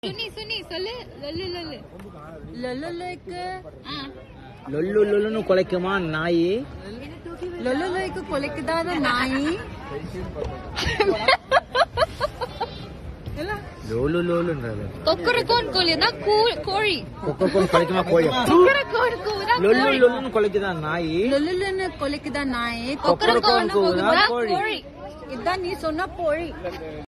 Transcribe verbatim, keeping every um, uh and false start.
சுனி சுனி சொல்லு லொல்லு லொல்லு லொல்லு லொய்க்கு லொல்லு லொல்லுன்னு குலைக்குமா நாய்? லொல்லு லொய்க்கு குலைக்குதாத நாய். லோலு லோலுன்றது கொக்கரக்கோன் கோழினா கோழி. கொக்கரக்கோன் குலைக்குமா கோழி? கொக்கரக்கோன் கூவுதா லொல்லு லொல்லுன்னு குலைக்குதா நாய்? லொல்லுன்னு குலைக்குதா நாய். கொக்கரக்கோன் கூவுதா கோழி. இதான் நீ சொன்ன கோழி.